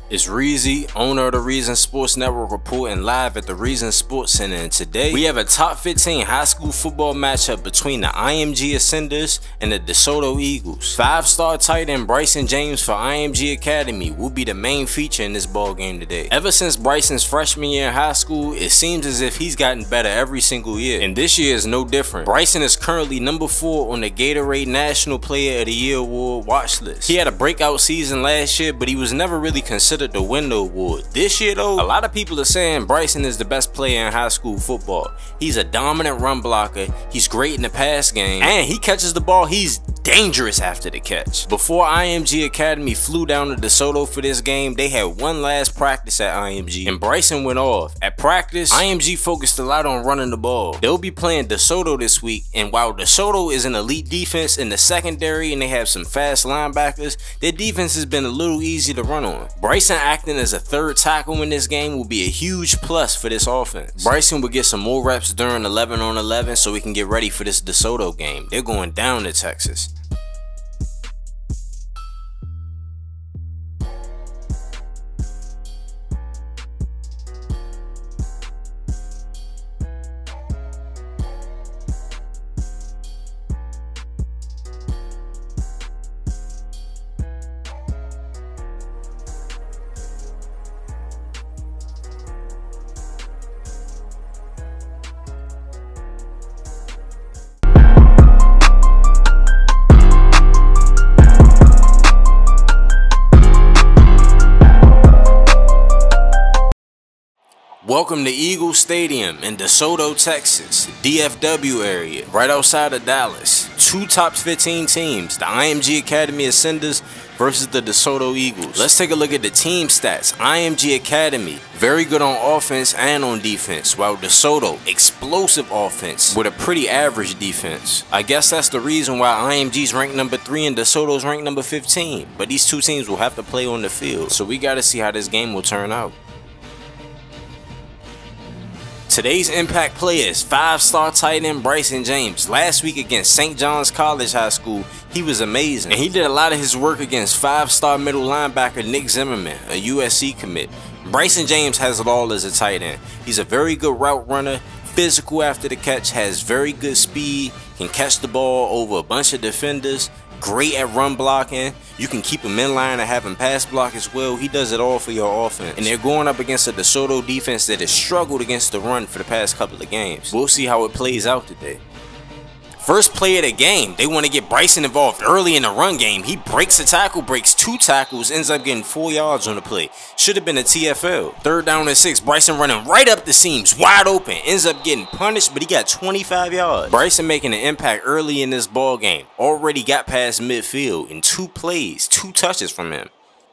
It's Reezy, owner of the Reason Sports Network, reporting live at the Reason Sports Center, and today we have a top 15 high school football matchup between the IMG Ascenders and the DeSoto Eagles. 5-star tight end Bryson James for IMG Academy will be the main feature in this ball game today. Ever since Bryson's freshman year in high school, it seems as if he's gotten better every single year, and this year is no different. Bryson is currently number 4 on the Gatorade National Player of the Year award watch list. He had a breakout season last year, but he was never really considered to win the award. This year though, a lot of people are saying Bryson is the best player in high school football. He's a dominant run blocker, he's great in the pass game, and he catches the ball, he's dangerous after the catch. Before IMG Academy flew down to DeSoto for this game, they had one last practice at IMG, and Bryson went off. At practice, IMG focused a lot on running the ball. They'll be playing DeSoto this week, and while DeSoto is an elite defense in the secondary and they have some fast linebackers, their defense has been a little easy to run on. Bryson acting as a third tackle in this game will be a huge plus for this offense. Bryson will get some more reps during 11 on 11 so we can get ready for this DeSoto game. They're going down to Texas. Welcome to Eagle Stadium in DeSoto, Texas, DFW area, right outside of Dallas. Two top 15 teams, the IMG Academy Ascenders versus the DeSoto Eagles. Let's take a look at the team stats. IMG Academy, very good on offense and on defense, while DeSoto, explosive offense with a pretty average defense. I guess that's the reason why IMG's ranked number 3 and DeSoto's ranked number 15. But these two teams will have to play on the field, so we gotta see how this game will turn out. Today's impact player is 5-star tight end Bryson James. Last week against St. John's College High School, he was amazing. And he did a lot of his work against 5-star middle linebacker Nick Zimmerman, a USC commit. Bryson James has it all as a tight end. He's a very good route runner, physical after the catch, has very good speed, can catch the ball over a bunch of defenders, great at run blocking. You can keep him in line and have him pass block as well. He does it all for your offense. And they're going up against a DeSoto defense that has struggled against the run for the past couple of games. We'll see how it plays out today. First play of the game, they want to get Bryson involved early in the run game. He breaks a tackle, breaks 2 tackles, ends up getting 4 yards on the play. Should have been a TFL. 3rd down and 6, Bryson running right up the seams, wide open. Ends up getting punished, but he got 25 yards. Bryson making an impact early in this ball game. Already got past midfield in 2 plays, 2 touches from him.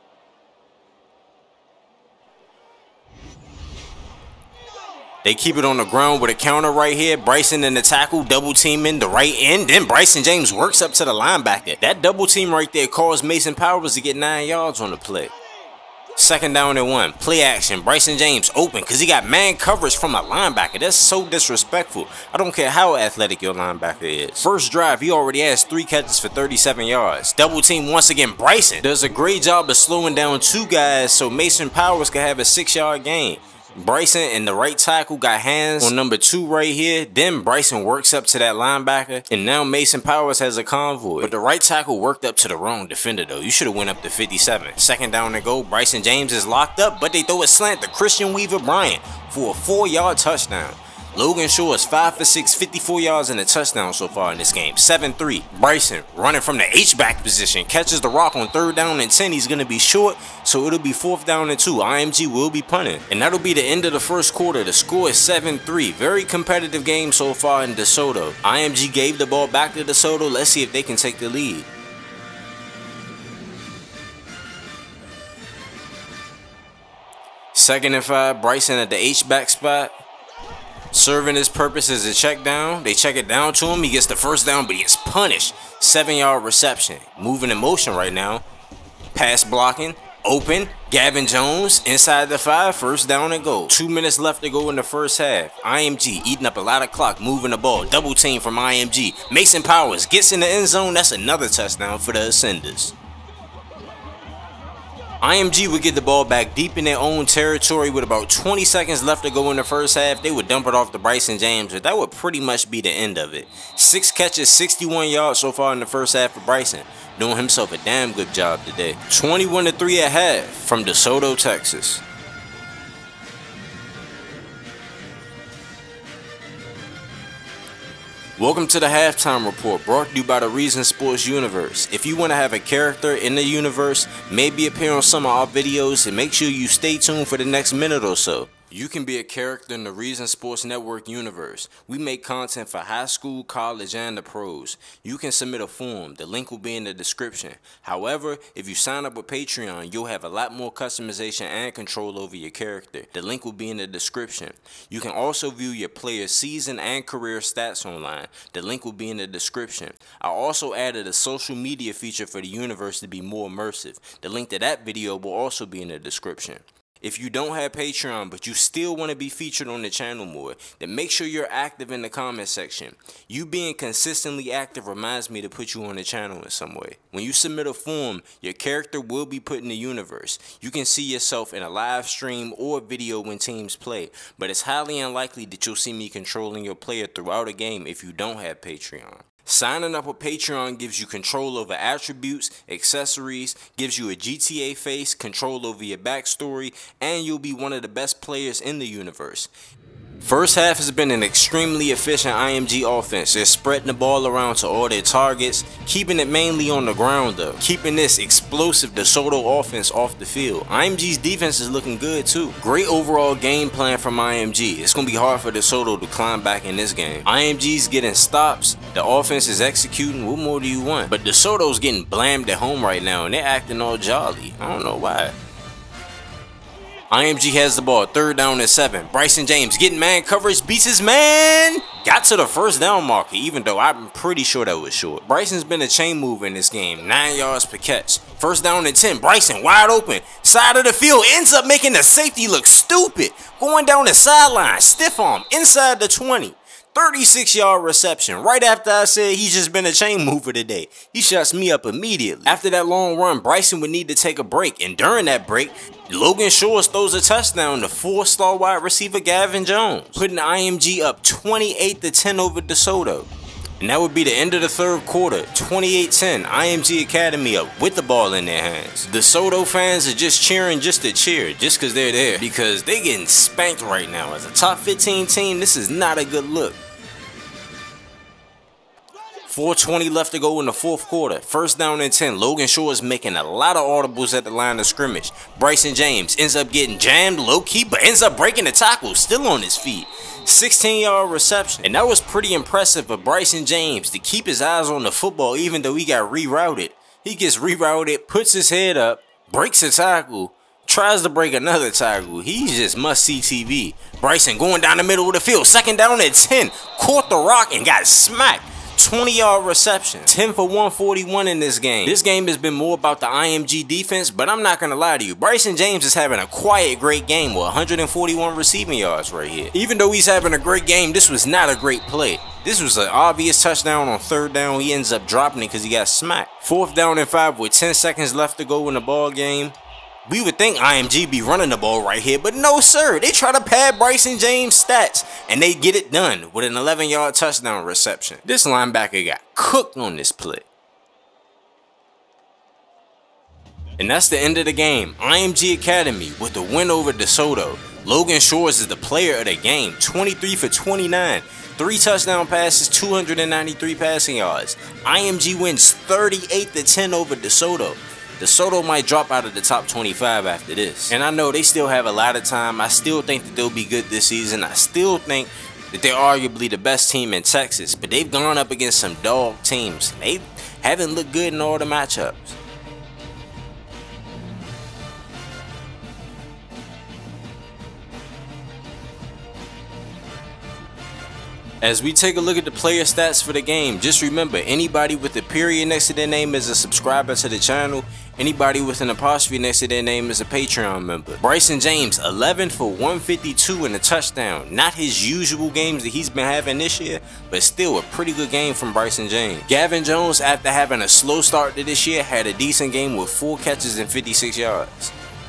They keep it on the ground with a counter right here. Bryson in the tackle, double teaming the right end. Then Bryson James works up to the linebacker. That double team right there caused Mason Powers to get 9 yards on the play. 2nd down and 1. Play action. Bryson James open because he got man coverage from a linebacker. That's so disrespectful. I don't care how athletic your linebacker is. First drive, he already has 3 catches for 37 yards. Double team once again. Bryson does a great job of slowing down 2 guys so Mason Powers can have a 6-yard gain. Bryson and the right tackle got hands on number 2 right here. Then Bryson works up to that linebacker, and now Mason Powers has a convoy. But the right tackle worked up to the wrong defender though. You should have went up to 57. 2nd down and go. Bryson James is locked up, but they throw a slant to Christian Weaver Bryant for a 4-yard touchdown. Logan Shaw is 5 for 6, 54 yards and a touchdown so far in this game. 7-3. Bryson running from the H-back position. Catches the rock on 3rd down and 10. He's going to be short, so it'll be 4th down and 2. IMG will be punting. And that'll be the end of the first quarter. The score is 7-3. Very competitive game so far in DeSoto. IMG gave the ball back to DeSoto. Let's see if they can take the lead. Second and 5. Bryson at the H-back spot. Serving his purpose as a check down. They check it down to him. He gets the 1st down, but he gets punished. 7-yard reception. Moving in motion right now. Pass blocking. Open. Gavin Jones inside the 5. 1st down and goal. 2 minutes left to go in the first half. IMG eating up a lot of clock. Moving the ball. Double team from IMG. Mason Powers gets in the end zone. That's another touchdown for the Ascenders. IMG would get the ball back deep in their own territory with about 20 seconds left to go in the first half. They would dump it off to Bryson James, but that would pretty much be the end of it. 6 catches, 61 yards so far in the first half for Bryson, doing himself a damn good job today. 21-3 at half from DeSoto, Texas. Welcome to the halftime report, brought to you by the Reason Sports Universe. If you want to have a character in the universe, maybe appear on some of our videos, and make sure you stay tuned for the next minute or so. You can be a character in the Reason Sports Network universe. We make content for high school, college, and the pros. You can submit a form. The link will be in the description. However, if you sign up with Patreon, you'll have a lot more customization and control over your character. The link will be in the description. You can also view your player's season and career stats online. The link will be in the description. I also added a social media feature for the universe to be more immersive. The link to that video will also be in the description. If you don't have Patreon but you still want to be featured on the channel more, then make sure you're active in the comment section. You being consistently active reminds me to put you on the channel in some way. When you submit a form, your character will be put in the universe. You can see yourself in a live stream or video when teams play, but it's highly unlikely that you'll see me controlling your player throughout a game if you don't have Patreon. Signing up with Patreon gives you control over attributes, accessories, gives you a GTA face, control over your backstory, and you'll be one of the best players in the universe. First half has been an extremely efficient IMG offense. They're spreading the ball around to all their targets, keeping it mainly on the ground though, keeping this explosive DeSoto offense off the field. IMG's defense is looking good too. Great overall game plan from IMG. It's going to be hard for DeSoto to climb back in this game. IMG's getting stops, the offense is executing. What more do you want? But DeSoto's getting blamed at home right now and they're acting all jolly. I don't know why. IMG has the ball, 3rd down and 7. Bryson James getting man coverage, beats his man. Got to the 1st down marker, even though I'm pretty sure that was short. Bryson's been a chain mover in this game, 9 yards per catch. 1st down and 10, Bryson wide open. Side of the field, ends up making the safety look stupid. Going down the sideline, stiff arm, inside the 20. 36-yard reception. Right after I said he's just been a chain mover today, he shuts me up immediately. After that long run, Bryson would need to take a break, and during that break, Logan Shores throws a touchdown to 4-star wide receiver Gavin Jones, putting the IMG up 28-10 over DeSoto. And that would be the end of the 3rd quarter, 28-10, IMG Academy up with the ball in their hands. DeSoto fans are just cheering just to cheer, just because they're there, because they're getting spanked right now. As a top 15 team, this is not a good look. 4:20 left to go in the 4th quarter. 1st down and 10. Logan Shores making a lot of audibles at the line of scrimmage. Bryson James ends up getting jammed low-key, but ends up breaking the tackle, still on his feet. 16-yard reception. And that was pretty impressive for Bryson James to keep his eyes on the football even though he got rerouted. He gets rerouted, puts his head up, breaks a tackle, tries to break another tackle. He's just must-see TV. Bryson going down the middle of the field. 2nd down and 10. Caught the rock and got smacked. 20-yard reception, 10 for 141 in this game. This game has been more about the IMG defense, but I'm not gonna lie to you. Bryson James is having a quiet, great game with 141 receiving yards right here. Even though he's having a great game, this was not a great play. This was an obvious touchdown on 3rd down. He ends up dropping it because he got smacked. 4th down and 5 with 10 seconds left to go in the ball game. We would think IMG be running the ball right here, but no sir. They try to pad Bryson James' stats, and they get it done with an 11-yard touchdown reception. This linebacker got cooked on this play. And that's the end of the game. IMG Academy with the win over DeSoto. Logan Shores is the player of the game, 23 for 29. 3 touchdown passes, 293 passing yards. IMG wins 38-10 over DeSoto. DeSoto might drop out of the top 25 after this. And I know they still have a lot of time. I still think that they'll be good this season. I still think that they're arguably the best team in Texas. But they've gone up against some dog teams. They haven't looked good in all the matchups. As we take a look at the player stats for the game, just remember, anybody with a period next to their name is a subscriber to the channel. Anybody with an apostrophe next to their name is a Patreon member. Bryson James, 11 for 152 and a touchdown. Not his usual games that he's been having this year, but still a pretty good game from Bryson James. Gavin Jones, after having a slow start to this year, had a decent game with 4 catches and 56 yards.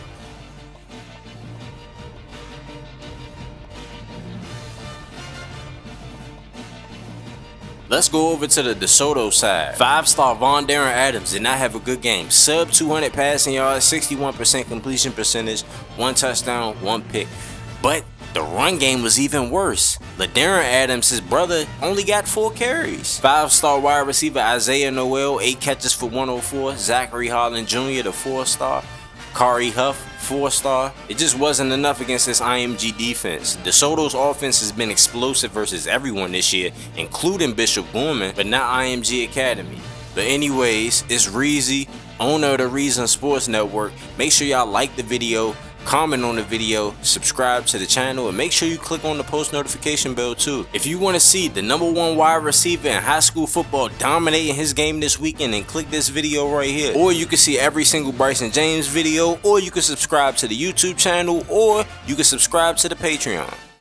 Let's go over to the DeSoto side. 5-star Von Darren Adams did not have a good game. Sub 200 passing yards, 61% completion percentage, 1 touchdown, 1 pick. But the run game was even worse. LaDarren Adams, his brother, only got 4 carries. 5-star wide receiver Isaiah Noel, 8 catches for 104. Zachary Holland Jr., the 4-star. Kari Huff, 4-star. It just wasn't enough against this IMG defense. DeSoto's offense has been explosive versus everyone this year, including Bishop Gorman, but not IMG Academy. But anyways, it's Reezy, owner of the Reason Sports Network. Make sure y'all like the video, comment on the video, subscribe to the channel, and make sure you click on the post notification bell too. If you want to see the #1 wide receiver in high school football dominating his game this weekend, then click this video right here. Or you can see every single Bryson James video, or you can subscribe to the YouTube channel, or you can subscribe to the Patreon.